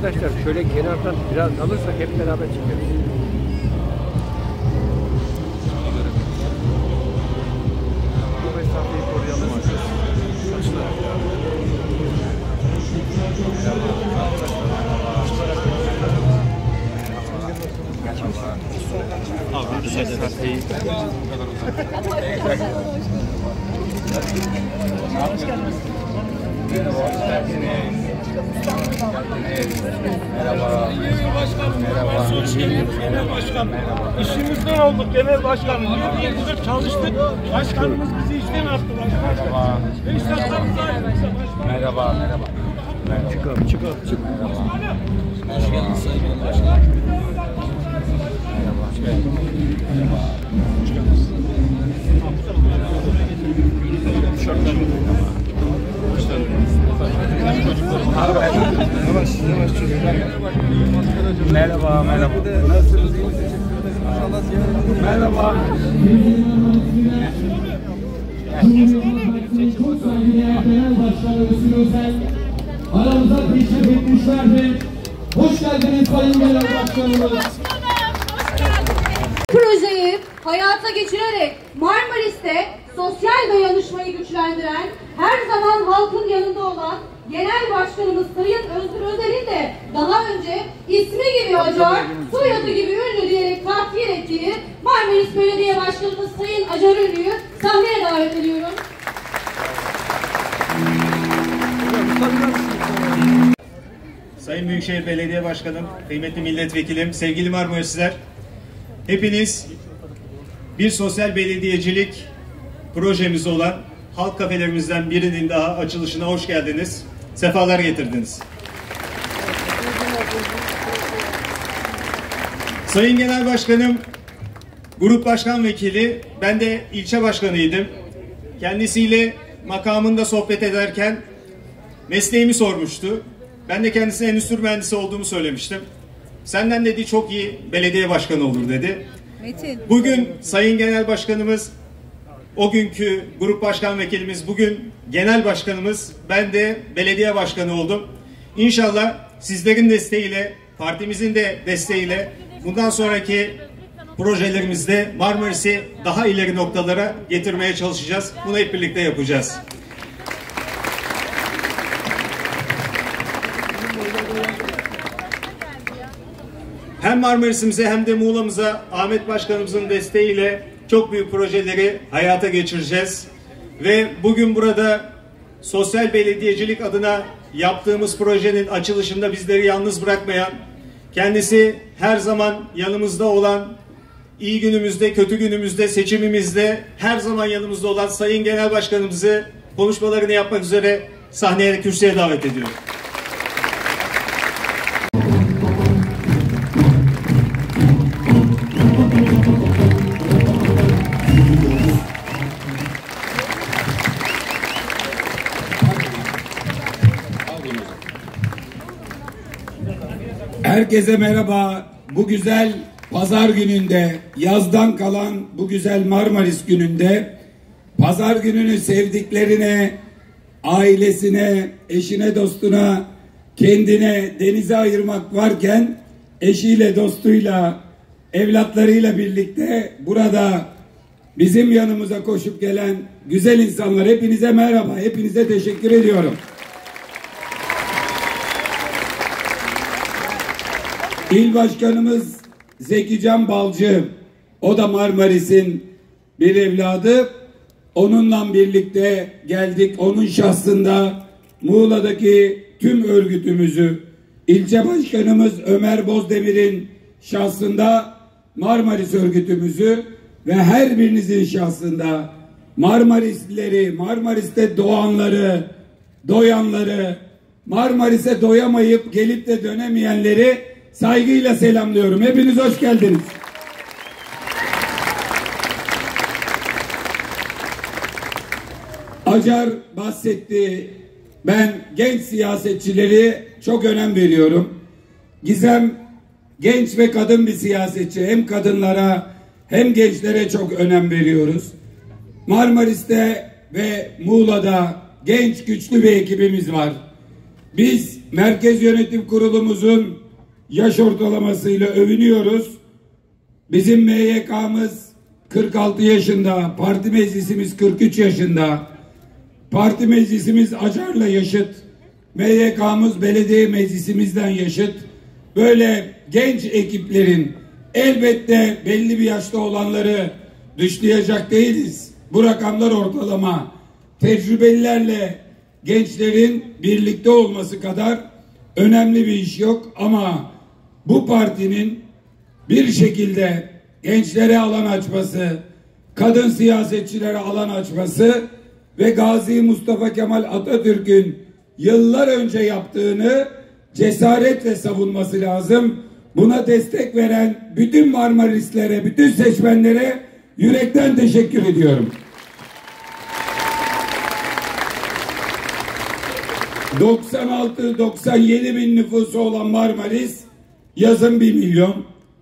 Arkadaşlar şöyle kenardan biraz alırsak hep beraber çekeriz. Bu mesafeyi koruyalım arkadaşlar. Abi bir mesafeyi Merhaba. Genel başkan. İşimizden olduk genel başkanım. 7 yıldır çalıştık. Başkanımız bizi işten attı. Merhaba. merhaba. Çıkalım. Merhaba. Sayın Başkan. Yavaş çocuklar. Merhaba. Nasılsınız? İyi misiniz? Merhaba. Aramıza teşrif etmişlerdir. Hoş geldiniz Sayın Genel Başkanımız. Projeyi hayata geçirerek Marmaris'te sosyal dayanışmayı güçlendiren, her zaman halkın yanında olan Genel Başkanımız Sayın Özgür Özel'in de daha önce ismi gibi Acar, soyadı gibi ünlü diyerek takdir ettiği Marmaris Belediye Başkanımız Sayın Acar Ünlü'yü sahneye davet ediyorum. Sayın Büyükşehir Belediye Başkanım, kıymetli milletvekilim, sevgili Marmarisliler, hepiniz bir sosyal belediyecilik projemiz olan halk kafelerimizden birinin daha açılışına hoş geldiniz. Sefalar getirdiniz. Sayın Genel Başkanım, Grup Başkan Vekili, ben de ilçe başkanıydım. Kendisiyle makamında sohbet ederken mesleğimi sormuştu. Ben de kendisine endüstri mühendisi olduğumu söylemiştim. Senden dedi çok iyi belediye başkanı olur dedi. Bugün Sayın Genel Başkanımız, o günkü grup başkan vekilimiz, bugün genel başkanımız, ben de belediye başkanı oldum. İnşallah sizlerin desteğiyle, partimizin de desteğiyle bundan sonraki projelerimizde Marmaris'i daha ileri noktalara getirmeye çalışacağız. Bunu hep birlikte yapacağız. Hem Marmaris'imize hem de Muğla'mıza Ahmet Başkanımızın desteğiyle çok büyük projeleri hayata geçireceğiz. Ve bugün burada sosyal belediyecilik adına yaptığımız projenin açılışında bizleri yalnız bırakmayan, kendisi her zaman yanımızda olan, iyi günümüzde, kötü günümüzde, seçimimizde her zaman yanımızda olan Sayın Genel Başkanımızı konuşmalarını yapmak üzere sahneye, kürsüye davet ediyorum. Herkese merhaba. Bu güzel pazar gününde, yazdan kalan bu güzel Marmaris gününde, pazar gününü sevdiklerine, ailesine, eşine, dostuna, kendine denize ayırmak varken, eşiyle, dostuyla, evlatlarıyla birlikte burada bizim yanımıza koşup gelen güzel insanlar, hepinize merhaba, hepinize teşekkür ediyorum. İl Başkanımız Zeki Can Balcı, o da Marmaris'in bir evladı. Onunla birlikte geldik. Onun şahsında Muğla'daki tüm örgütümüzü, ilçe başkanımız Ömer Bozdemir'in şahsında Marmaris örgütümüzü ve her birinizin şahsında Marmarislileri, Marmaris'te doğanları, doyanları, Marmaris'e doyamayıp gelip de dönemeyenleri saygıyla selamlıyorum. Hepiniz hoş geldiniz. Acar bahsetti. Ben genç siyasetçileri çok önem veriyorum. Gizem genç ve kadın bir siyasetçi. Hem kadınlara hem gençlere çok önem veriyoruz. Marmaris'te ve Muğla'da genç güçlü bir ekibimiz var. Biz Merkez Yönetim Kurulumuzun yaş ortalamasıyla övünüyoruz. Bizim MYK'mız 46 yaşında, parti meclisimiz 43 yaşında, parti meclisimiz Acar'la yaşıt, MYK'mız belediye meclisimizden yaşıt. Böyle genç ekiplerin, elbette belli bir yaşta olanları dışlayacak değiliz. Bu rakamlar ortalama. Tecrübelilerle gençlerin birlikte olması kadar önemli bir iş yok. Ama bu partinin bir şekilde gençlere alan açması, kadın siyasetçilere alan açması ve Gazi Mustafa Kemal Atatürk'ün yıllar önce yaptığını cesaretle savunması lazım. Buna destek veren bütün Marmarislere, bütün seçmenlere yürekten teşekkür ediyorum. 96-97 bin nüfusu olan Marmaris yazın 1 milyon.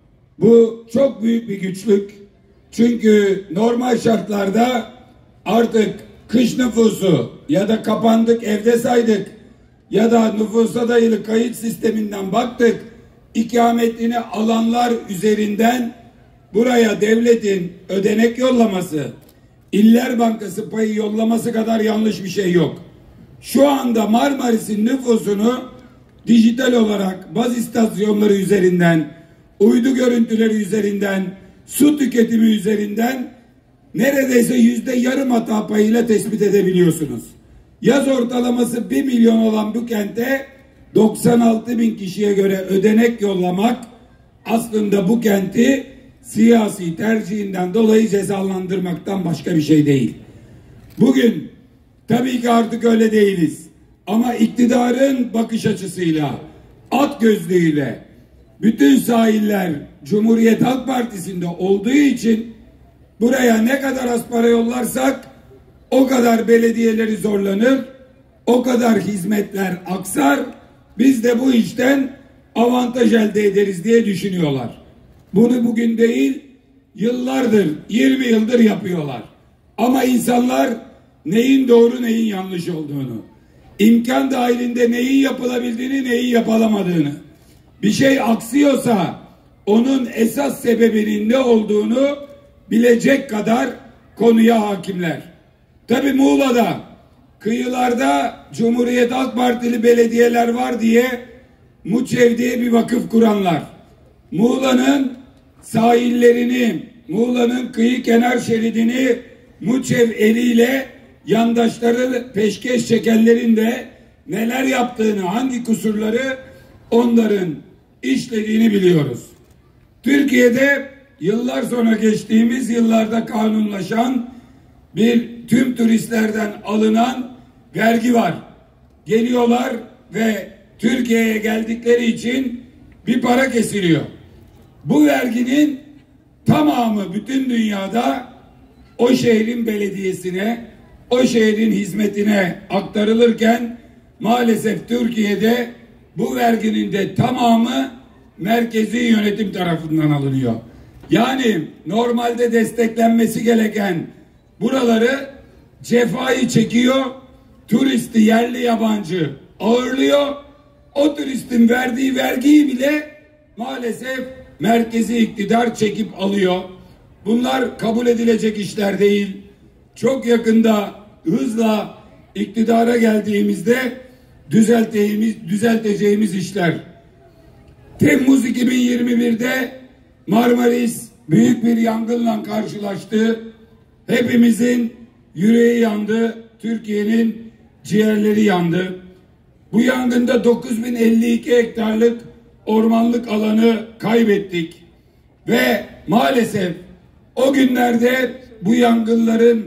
Bu çok büyük bir güçlük. Çünkü normal şartlarda artık kış nüfusu ya da kapandık evde saydık ya da nüfusa dayalı kayıt sisteminden baktık. İkametini alanlar üzerinden buraya devletin ödenek yollaması, İller Bankası payı yollaması kadar yanlış bir şey yok. Şu anda Marmaris'in nüfusunu dijital olarak baz istasyonları üzerinden, uydu görüntüleri üzerinden, su tüketimi üzerinden neredeyse %yarım hata payıyla tespit edebiliyorsunuz. Yaz ortalaması 1 milyon olan bu kente 96 bin kişiye göre ödenek yollamak aslında bu kenti siyasi tercihinden dolayı cezalandırmaktan başka bir şey değil. Bugün tabii ki artık öyle değiliz. Ama iktidarın bakış açısıyla, at gözlüğüyle bütün sahiller Cumhuriyet Halk Partisi'nde olduğu için buraya ne kadar az para yollarsak o kadar belediyeleri zorlanır, o kadar hizmetler aksar, biz de bu işten avantaj elde ederiz diye düşünüyorlar. Bunu bugün değil, yıllardır, 20 yıldır yapıyorlar. Ama insanlar neyin doğru neyin yanlış olduğunu, imkan dahilinde neyin yapılabildiğini neyin yapılamadığını, bir şey aksıyorsa onun esas sebebinin ne olduğunu bilecek kadar konuya hakimler. Tabi Muğla'da kıyılarda Cumhuriyet Halk Partili belediyeler var diye MUÇEV diye bir vakıf kuranlar, Muğla'nın sahillerini, Muğla'nın kıyı kenar şeridini MUÇEV eliyle yandaşları peşkeş çekenlerin de neler yaptığını, hangi kusurları onların işlediğini biliyoruz. Türkiye'de yıllar sonra geçtiğimiz yıllarda kanunlaşan bir tüm turistlerden alınan vergi var. Geliyorlar ve Türkiye'ye geldikleri için bir para kesiliyor. Bu verginin tamamı bütün dünyada o şehrin belediyesine, o şehrin hizmetine aktarılırken maalesef Türkiye'de bu verginin de tamamı merkezi yönetim tarafından alınıyor. Yani normalde desteklenmesi gereken buraları cefayı çekiyor, turisti yerli yabancı ağırlıyor. O turistin verdiği vergiyi bile maalesef merkezi iktidar çekip alıyor. Bunlar kabul edilecek işler değil. Çok hızla iktidara geldiğimizde düzelteceğimiz işler. Temmuz 2021'de Marmaris büyük bir yangınla karşılaştı. Hepimizin yüreği yandı. Türkiye'nin ciğerleri yandı. Bu yangında 9052 hektarlık ormanlık alanı kaybettik. Ve maalesef o günlerde bu yangınların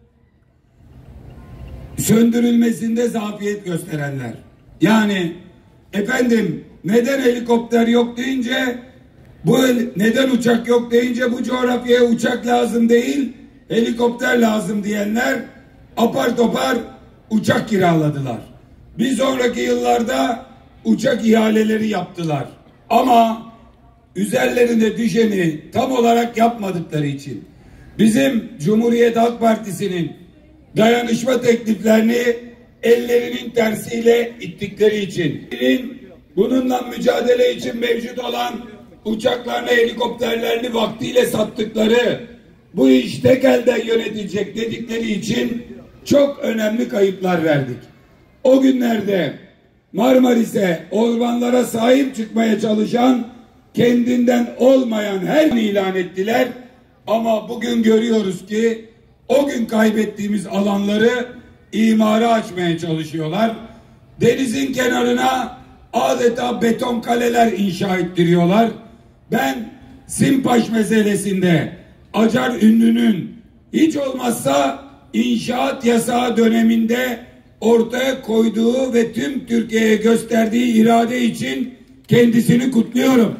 söndürülmesinde zafiyet gösterenler. Yani efendim neden helikopter yok deyince, neden uçak yok deyince bu coğrafyaya uçak lazım değil, helikopter lazım diyenler apar topar uçak kiraladılar. Bir sonraki yıllarda uçak ihaleleri yaptılar. Ama üzerlerine düşeni tam olarak yapmadıkları için bizim Cumhuriyet Halk Partisi'nin dayanışma tekliflerini ellerinin tersiyle ittikleri için, bununla mücadele için mevcut olan uçaklarını, helikopterlerini vaktiyle sattıkları, bu iş tek elden yönetilecek dedikleri için çok önemli kayıplar verdik. O günlerde Marmaris'e, ormanlara sahip çıkmaya çalışan, kendinden olmayan her ilan ettiler. Ama bugün görüyoruz ki o gün kaybettiğimiz alanları imara açmaya çalışıyorlar. Denizin kenarına adeta beton kaleler inşa ettiriyorlar. Ben Simpaş meselesinde Acar Ünlü'nün hiç olmazsa inşaat yasağı döneminde ortaya koyduğu ve tüm Türkiye'ye gösterdiği irade için kendisini kutluyorum.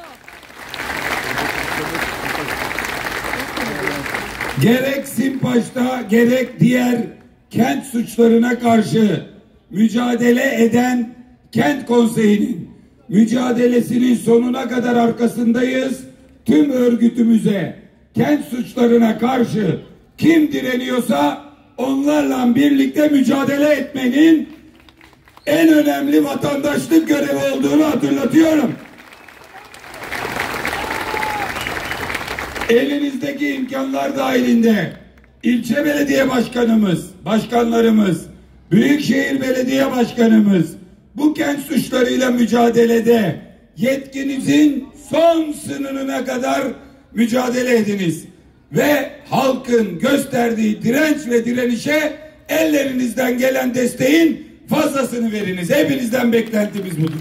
Gerek Simpaş'ta gerek diğer kent suçlarına karşı mücadele eden Kent Konseyi'nin mücadelesinin sonuna kadar arkasındayız. Tüm örgütümüze kent suçlarına karşı kim direniyorsa onlarla birlikte mücadele etmenin en önemli vatandaşlık görevi olduğunu hatırlatıyorum. Elinizdeki imkanlar dahilinde ilçe belediye başkanımız, başkanlarımız, büyükşehir belediye başkanımız bu kent suçlarıyla mücadelede yetkinizin son sınırına kadar mücadele ediniz. Ve halkın gösterdiği direnç ve direnişe ellerinizden gelen desteğin fazlasını veriniz. Hepinizden beklentimiz budur.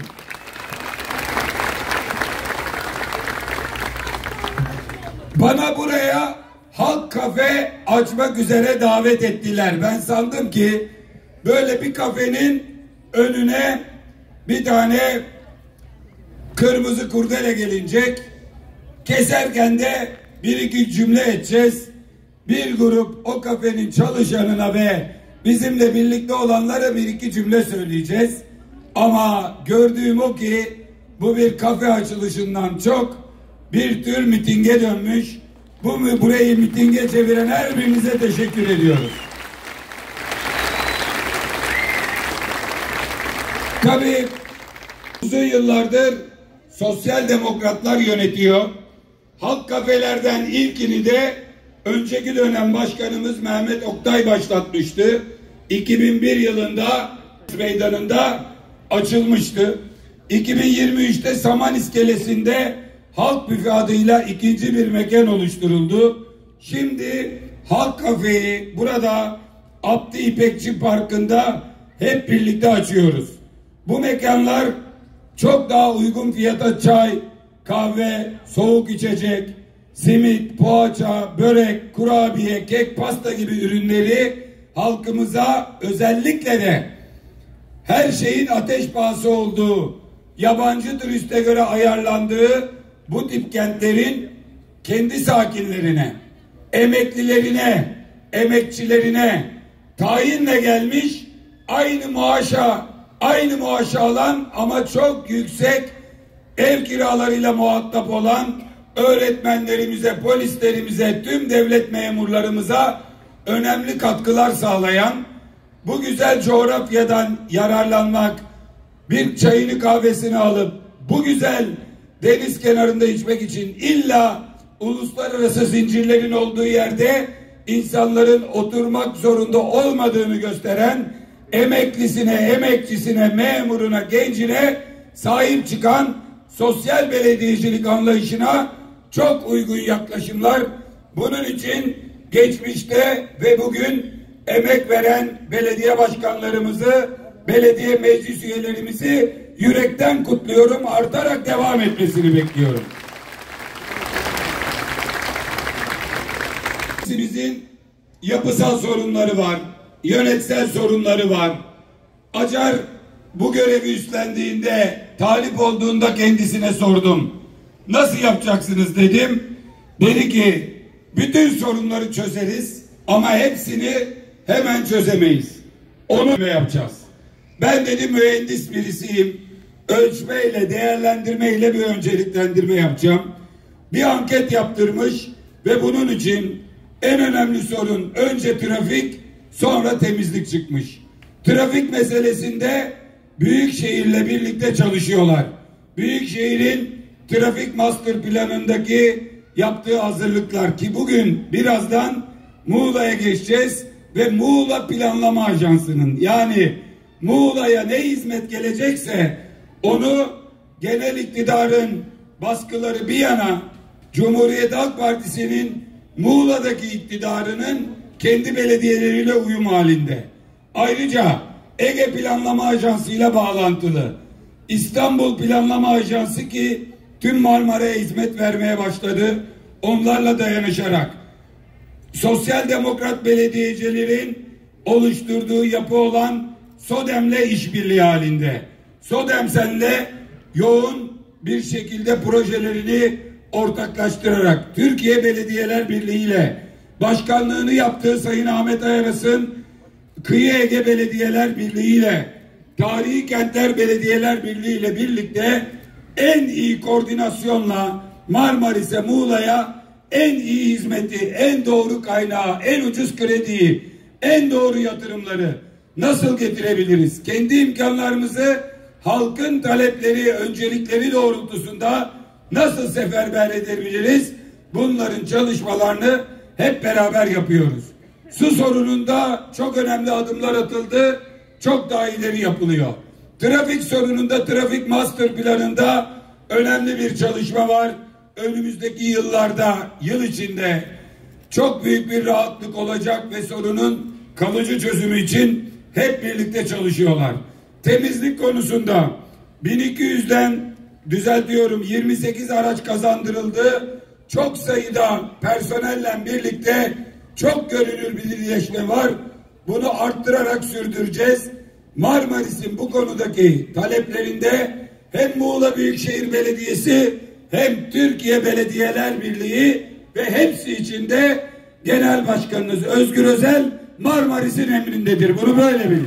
Bana buraya halk kafe açmak üzere davet ettiler. Ben sandım ki böyle bir kafenin önüne bir tane kırmızı kurdele gelinecek. Keserken de bir iki cümle edeceğiz. Bir grup o kafenin çalışanına ve bizimle birlikte olanlara bir iki cümle söyleyeceğiz. Ama gördüğüm o ki bu bir kafe açılışından çok bir tür mitinge dönmüş. Burayı mitinge çeviren her birinize teşekkür ediyoruz. Tabii uzun yıllardır sosyal demokratlar yönetiyor. Halk kafelerden ilkini de önceki dönem başkanımız Mehmet Oktay başlatmıştı. 2001 yılında meydanında açılmıştı. 2023'te Saman İskelesi'nde Halk Büfe adıyla ikinci bir mekan oluşturuldu. Şimdi Halk Kafe'yi burada Abdi İpekçi Parkı'nda hep birlikte açıyoruz. Bu mekanlar çok daha uygun fiyata çay, kahve, soğuk içecek, simit, poğaça, börek, kurabiye, kek, pasta gibi ürünleri halkımıza özellikle de her şeyin ateş pahası olduğu, yabancı turiste göre ayarlandığı bu tip kentlerin kendi sakinlerine, emeklilerine, emekçilerine tayinle gelmiş aynı maaşa alan ama çok yüksek ev kiralarıyla muhatap olan öğretmenlerimize, polislerimize, tüm devlet memurlarımıza önemli katkılar sağlayan, bu güzel coğrafyadan yararlanmak, bir çayını kahvesini alıp bu güzel deniz kenarında içmek için illa uluslararası zincirlerin olduğu yerde insanların oturmak zorunda olmadığını gösteren, emeklisine, emekçisine, memuruna, gencine sahip çıkan sosyal belediyecilik anlayışına çok uygun yaklaşımlar. Bunun için geçmişte ve bugün emek veren belediye başkanlarımızı, belediye meclis üyelerimizi yürekten kutluyorum. Artarak devam etmesini bekliyorum. Bizim yapısal sorunları var, yönetsel sorunları var. Acar bu görevi üstlendiğinde, talip olduğunda kendisine sordum. Nasıl yapacaksınız dedim. Dedi ki bütün sorunları çözeriz ama hepsini hemen çözemeyiz. Onu yapacağız. Ben dedim mühendis birisiyim. Ölçmeyle, değerlendirmeyle bir önceliklendirme yapacağım. Bir anket yaptırmış ve bunun için en önemli sorun önce trafik, sonra temizlik çıkmış. Trafik meselesinde Büyükşehir'le birlikte çalışıyorlar. Büyükşehir'in trafik master planındaki yaptığı hazırlıklar ki bugün birazdan Muğla'ya geçeceğiz ve Muğla Planlama Ajansı'nın yani Muğla'ya ne hizmet gelecekse onu genel iktidarın baskıları bir yana Cumhuriyet Halk Partisi'nin Muğla'daki iktidarının kendi belediyeleriyle uyum halinde. Ayrıca Ege Planlama Ajansı ile bağlantılı İstanbul Planlama Ajansı ki tüm Marmara'ya hizmet vermeye başladı. Onlarla dayanışarak sosyal demokrat belediyecilerin oluşturduğu yapı olan SODEM'le işbirliği halinde. SODEM senle yoğun bir şekilde projelerini ortaklaştırarak Türkiye Belediyeler Birliği ile başkanlığını yaptığı Sayın Ahmet Ayaras'ın Kıyı Ege Belediyeler Birliği ile Tarihi Kentler Belediyeler Birliği ile birlikte en iyi koordinasyonla Marmaris'e, Muğla'ya en iyi hizmeti, en doğru kaynağı, en ucuz krediyi, en doğru yatırımları nasıl getirebiliriz? Kendi imkanlarımızı halkın talepleri, öncelikleri doğrultusunda nasıl seferber edebiliriz? Bunların çalışmalarını hep beraber yapıyoruz. Su sorununda çok önemli adımlar atıldı. Çok daha ileri yapılıyor. Trafik sorununda, trafik master planında önemli bir çalışma var. Önümüzdeki yıllarda, yıl içinde çok büyük bir rahatlık olacak ve sorunun kalıcı çözümü için hep birlikte çalışıyorlar. Temizlik konusunda 1200'den düzeltiyorum 28 araç kazandırıldı. Çok sayıda personelle birlikte çok görünür bir birleşme var. Bunu arttırarak sürdüreceğiz. Marmaris'in bu konudaki taleplerinde hem Muğla Büyükşehir Belediyesi hem Türkiye Belediyeler Birliği ve hepsi içinde Genel Başkanınız Özgür Özel Marmaris'in emrindedir. Bunu böyle bilin.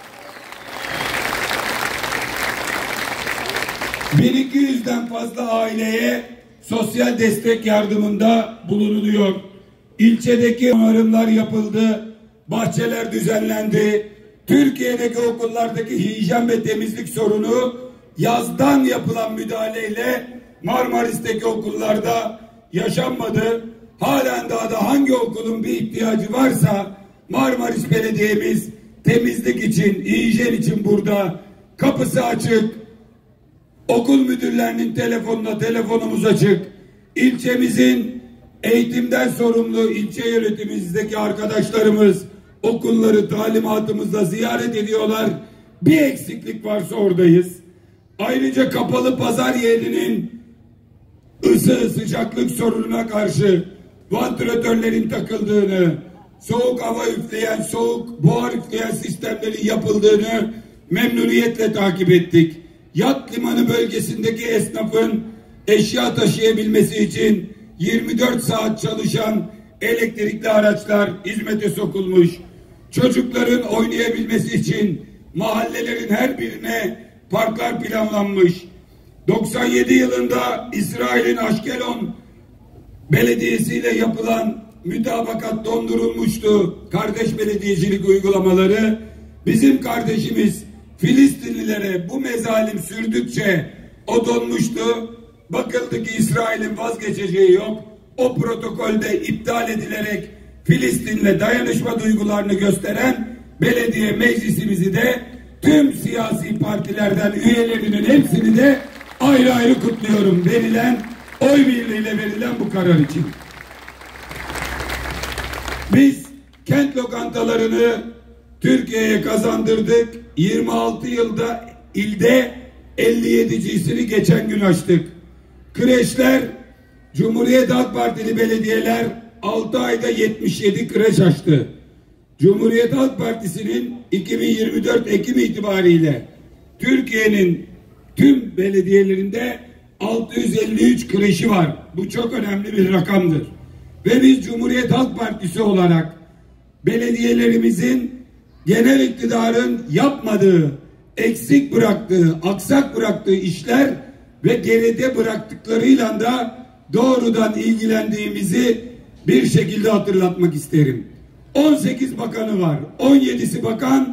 1200'den fazla aileye sosyal destek yardımında bulunuluyor. İlçedeki onarımlar yapıldı. Bahçeler düzenlendi. Türkiye'deki okullardaki hijyen ve temizlik sorunu yazdan yapılan müdahaleyle Marmaris'teki okullarda yaşanmadı. Halen daha da hangi okulun bir ihtiyacı varsa Marmaris Belediye'miz temizlik için, hijyen için burada. Kapısı açık. Okul müdürlerinin telefonumuz açık. İlçemizin eğitimden sorumlu ilçe yönetimimizdeki arkadaşlarımız okulları talimatımızla ziyaret ediyorlar. Bir eksiklik varsa oradayız. Ayrıca kapalı pazar yerinin ısı, sıcaklık sorununa karşı vantilatörlerin takıldığını, soğuk hava üfleyen, soğuk buhar üfleyen sistemlerin yapıldığını memnuniyetle takip ettik. Yat limanı bölgesindeki esnafın eşya taşıyabilmesi için 24 saat çalışan elektrikli araçlar hizmete sokulmuş. Çocukların oynayabilmesi için mahallelerin her birine parklar planlanmış. 97 yılında İsrail'in Ashkelon belediyesiyle yapılan mütabakat dondurulmuştu. Kardeş belediyecilik uygulamaları. Bizim kardeşimiz Filistinlilere bu mezalim sürdükçe o donmuştu. Bakıldı ki İsrail'in vazgeçeceği yok. O protokolde iptal edilerek Filistin'le dayanışma duygularını gösteren belediye meclisimizi de tüm siyasi partilerden üyelerinin hepsini de ayrı ayrı kutluyorum. Verilen oy birliğiyle verilen bu karar için. Biz kent lokantalarını Türkiye'ye kazandırdık. 26 yılda ilde 57.sini geçen gün açtık. Kreşler, Cumhuriyet Halk Partili belediyeler 6 ayda 77 kreş açtı. Cumhuriyet Halk Partisi'nin 2024 Ekim itibariyle Türkiye'nin tüm belediyelerinde 653 kreşi var. Bu çok önemli bir rakamdır. Ve biz Cumhuriyet Halk Partisi olarak belediyelerimizin genel iktidarın yapmadığı, eksik bıraktığı, aksak bıraktığı işler ve geride bıraktıklarıyla da doğrudan ilgilendiğimizi bir şekilde hatırlatmak isterim. 18 bakanı var. 17'si bakan,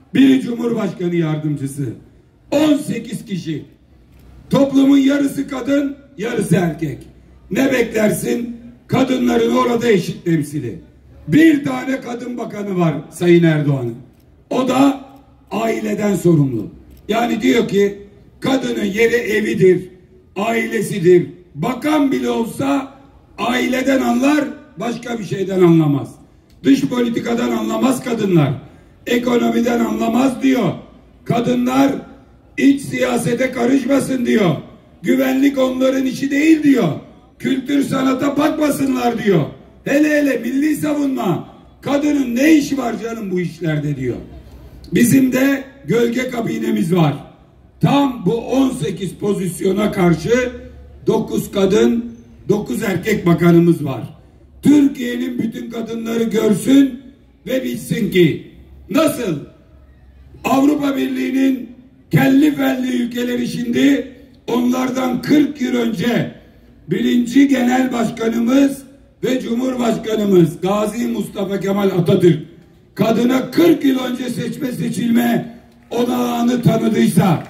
biri Cumhurbaşkanı yardımcısı. 18 kişi. Toplumun yarısı kadın, yarısı erkek. Ne beklersin? Kadınların orada eşit temsili. Bir tane kadın bakanı var Sayın Erdoğan'ın. O da aileden sorumlu. Yani diyor ki kadının yeri evidir, ailesidir. Bakan bile olsa aileden anlar, başka bir şeyden anlamaz. Dış politikadan anlamaz kadınlar. Ekonomiden anlamaz diyor. Kadınlar iç siyasete karışmasın diyor. Güvenlik onların işi değil diyor. Kültür sanata bakmasınlar diyor. Hele hele milli savunma. Kadının ne işi var canım bu işlerde diyor. Bizim de gölge kabinemiz var. Tam bu 18 pozisyona karşı 9 kadın, 9 erkek bakanımız var. Türkiye'nin bütün kadınları görsün ve bilsin ki nasıl Avrupa Birliği'nin kelli felli ülkeleri şimdi onlardan 40 yıl önce 1. Genel Başkanımız ve Cumhurbaşkanımız Gazi Mustafa Kemal Atatürk kadına 40 yıl önce seçme seçilme olanağını tanıdıysa,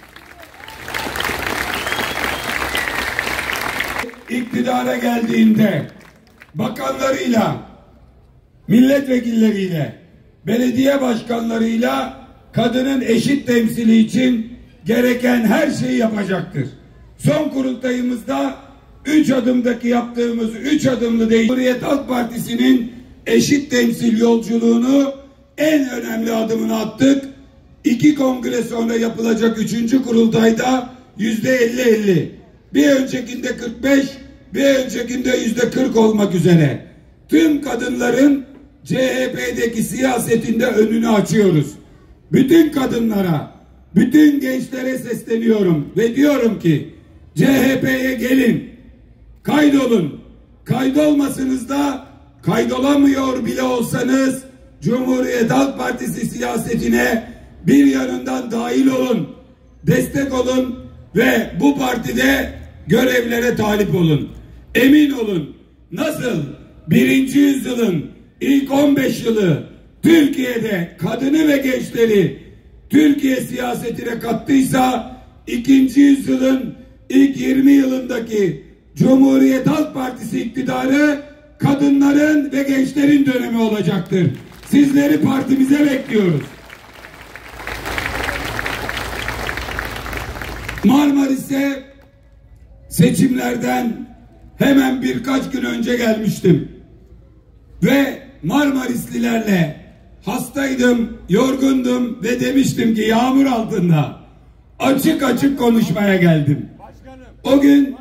iktidara geldiğinde bakanlarıyla, milletvekilleriyle, belediye başkanlarıyla kadının eşit temsili için gereken her şeyi yapacaktır. Son kurultayımızda 3 adımdaki yaptığımız 3 adımlı değil, Cumhuriyet Halk Partisi'nin eşit temsil yolculuğunu en önemli adımını attık. 2 kongre sonra yapılacak 3. kurultayda %50-50. Bir öncekinde 45, bir öncekinde %40 olmak üzere. Tüm kadınların CHP'deki siyasetinde önünü açıyoruz. Bütün kadınlara, bütün gençlere sesleniyorum ve diyorum ki CHP'ye gelin, kaydolun. Kaydolmasanız da kaydolamıyor bile olsanız Cumhuriyet Halk Partisi siyasetine bir yanından dahil olun, destek olun ve bu partide görevlere talip olun. Emin olun, nasıl 1. yüzyılın ilk 15 yılı Türkiye'de kadını ve gençleri Türkiye siyasetine kattıysa 2. yüzyılın ilk 20 yılındaki Cumhuriyet Halk Partisi iktidarı kadınların ve gençlerin dönemi olacaktır. Sizleri partimize bekliyoruz. Marmaris'e seçimlerden hemen birkaç gün önce gelmiştim. Ve Marmarislilerle hastaydım, yorgundum ve demiştim ki yağmur altında açık açık konuşmaya geldim. O gün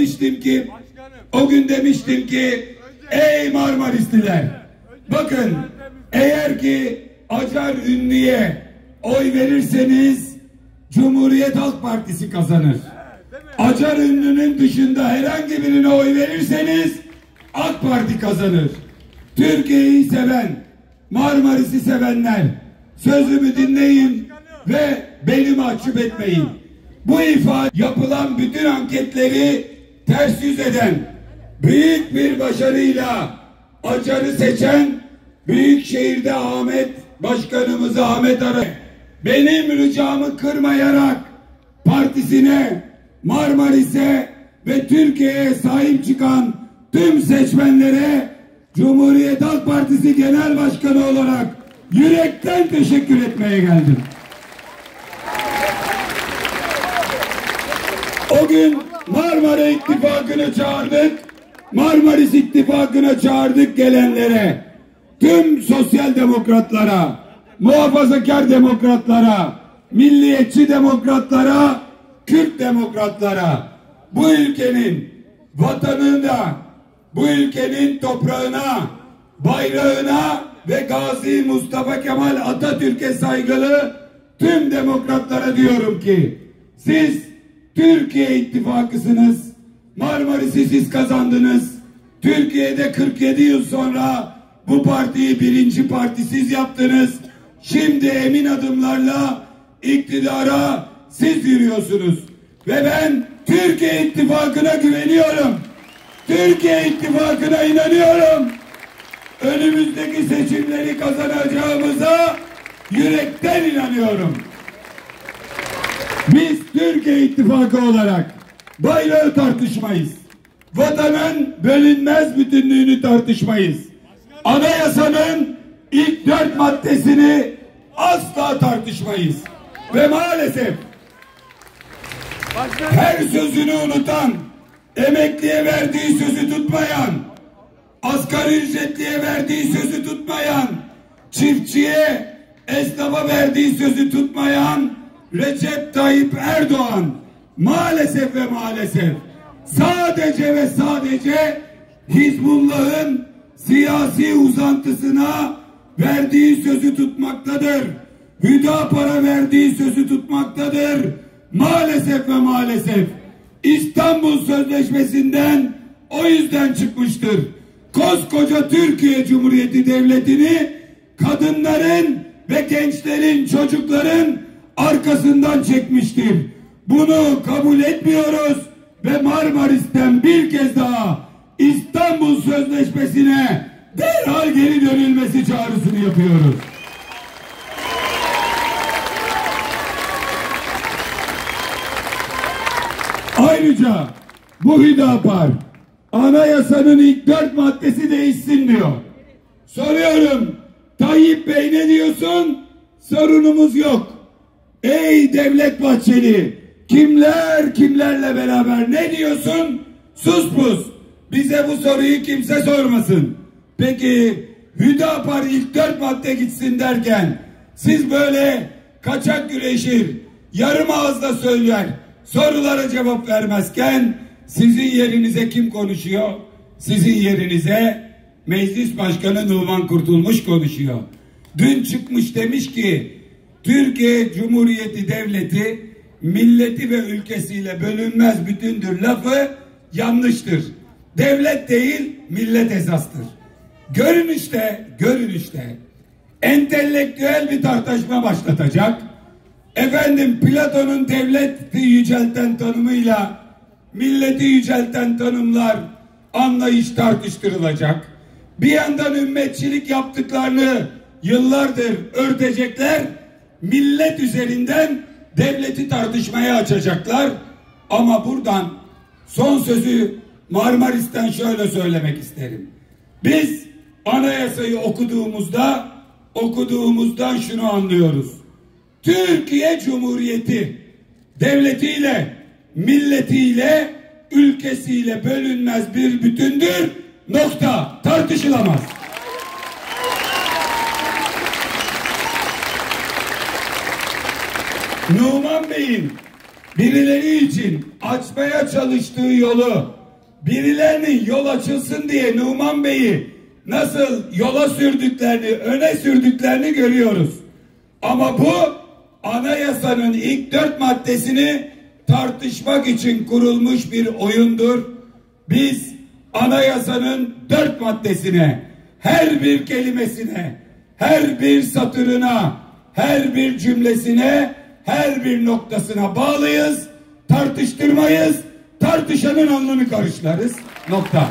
demiştim ki ey Marmarisliler, bakın eğer ki Acar Ünlü'ye oy verirseniz Cumhuriyet Halk Partisi kazanır. Acar Ünlü'nün dışında herhangi birine oy verirseniz AK Parti kazanır. Türkiye'yi seven, Marmaris'i sevenler sözümü dinleyin ve beni mahcup etmeyin. Bu ifade yapılan bütün anketleri ters yüz eden, büyük bir başarıyla Acar'ı seçen Büyükşehir'de Başkanımız Ahmet Ara benim ricamı kırmayarak partisine, Marmaris'e ve Türkiye'ye sahip çıkan tüm seçmenlere Cumhuriyet Halk Partisi Genel Başkanı olarak yürekten teşekkür etmeye geldim. O gün Marmara İttifakı'nı çağırdık, Marmaris İttifakı'na çağırdık gelenlere, tüm sosyal demokratlara, muhafazakar demokratlara, milliyetçi demokratlara, Kürt demokratlara, bu ülkenin vatanına, bu ülkenin toprağına, bayrağına ve Gazi Mustafa Kemal Atatürk'e saygılı tüm demokratlara diyorum ki siz Türkiye İttifakısınız. Marmaris'i siz kazandınız. Türkiye'de 47 yıl sonra bu partiyi birinci parti siz yaptınız. Şimdi emin adımlarla iktidara siz yürüyorsunuz. Ve ben Türkiye İttifakı'na güveniyorum. Türkiye İttifakı'na inanıyorum. Önümüzdeki seçimleri kazanacağımıza yürekten inanıyorum. Biz Türkiye İttifakı olarak bayrağı tartışmayız. Vatanın bölünmez bütünlüğünü tartışmayız. Anayasanın ilk 4 maddesini asla tartışmayız. Ve maalesef her sözünü unutan, emekliye verdiği sözü tutmayan, asgari ücretliye verdiği sözü tutmayan, çiftçiye, esnafa verdiği sözü tutmayan Recep Tayyip Erdoğan maalesef ve maalesef sadece ve sadece Hizbullah'ın siyasi uzantısına verdiği sözü tutmaktadır. Hüdapar'a verdiği sözü tutmaktadır. Maalesef ve maalesef İstanbul Sözleşmesi'nden o yüzden çıkmıştır. Koskoca Türkiye Cumhuriyeti Devleti'ni kadınların ve gençlerin, çocukların arkasından çekmiştir. Bunu kabul etmiyoruz ve Marmaris'ten bir kez daha İstanbul Sözleşmesi'ne derhal geri dönülmesi çağrısını yapıyoruz. Ayrıca bu Hüdapar anayasanın ilk 4 maddesi değişsin diyor. Soruyorum, Tayyip Bey ne diyorsun? Sorunumuz yok. Ey Devlet Bahçeli, kimler kimlerle beraber ne diyorsun? Sus pus. Bize bu soruyu kimse sormasın. Peki Hüdapar ilk 4 madde gitsin derken siz böyle kaçak güreşir, yarım ağızla söyler, sorulara cevap vermezken sizin yerinize kim konuşuyor? Sizin yerinize Meclis Başkanı Numan Kurtulmuş konuşuyor. Dün çıkmış demiş ki Türkiye Cumhuriyeti Devleti milleti ve ülkesiyle bölünmez bütündür lafı yanlıştır. Devlet değil millet esastır. Görünüşte entelektüel bir tartışma başlatacak. Efendim Platon'un devleti yücelten tanımıyla milleti yücelten tanımlar anlayış tartıştırılacak. Bir yandan ümmetçilik yaptıklarını yıllardır örtecekler. Millet üzerinden devleti tartışmaya açacaklar. Ama buradan son sözü Marmaris'ten şöyle söylemek isterim. Biz anayasayı okuduğumuzdan şunu anlıyoruz. Türkiye Cumhuriyeti devletiyle, milletiyle, ülkesiyle bölünmez bir bütündür. Nokta. Tartışılamaz. Numan Bey'in birileri için açmaya çalıştığı yolu, birilerinin yol açılsın diye Numan Bey'i nasıl yola sürdüklerini, öne sürdüklerini görüyoruz. Ama bu anayasanın ilk 4 maddesini tartışmak için kurulmuş bir oyundur. Biz anayasanın 4 maddesine, her bir kelimesine, her bir satırına, her bir cümlesine, her bir noktasına bağlıyız, tartıştırmayız, tartışanın alnını karışlarız. Nokta.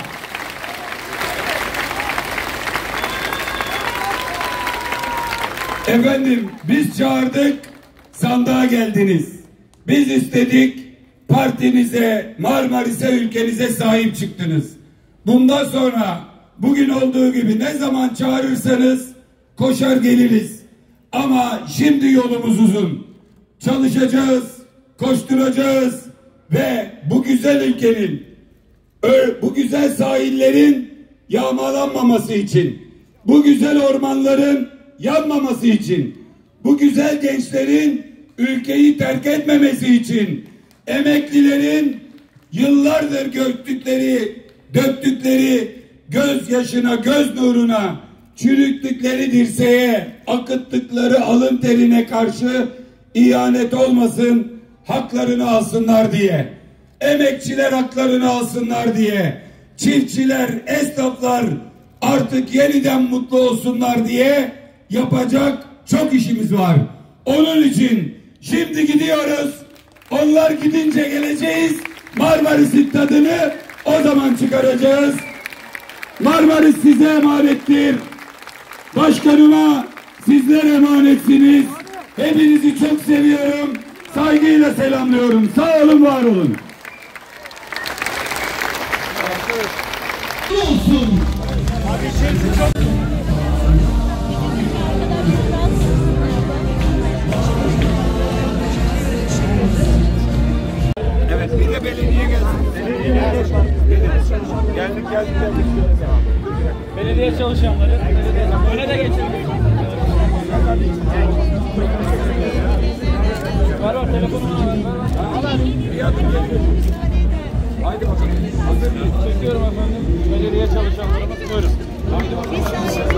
Efendim biz çağırdık, sandığa geldiniz. Biz istedik, partinize, Marmaris'e, ülkenize sahip çıktınız. Bundan sonra bugün olduğu gibi ne zaman çağırırsanız koşar geliriz. Ama şimdi yolumuz uzun. Çalışacağız, koşturacağız ve bu güzel ülkenin, bu güzel sahillerin yağmalanmaması için, bu güzel ormanların yanmaması için, bu güzel gençlerin ülkeyi terk etmemesi için, emeklilerin yıllardır döktükleri gözyaşına, göz nuruna, çürüttükleri dirseğe, akıttıkları alın terine karşı ihanet olmasın, haklarını alsınlar diye, emekçiler haklarını alsınlar diye, çiftçiler, esnaflar artık yeniden mutlu olsunlar diye yapacak çok işimiz var. Onun için şimdi gidiyoruz. Onlar gidince geleceğiz. Marmaris'in tadını o zaman çıkaracağız. Marmaris size emanettir. Başkanıma Sizler emanetsiniz. Hepinizi çok seviyorum. Saygıyla selamlıyorum. Sağ olun, var olun. Olsun. Evet, bir de belediye gelsin. Geldik. Belediye çalışanları, öne de geçelim. Var telefonunu al. Bir adım geliyor. Haydi bakalım. Çekiyorum efendim. Belediye çalışanlarımız buyurun. Haydi bakalım.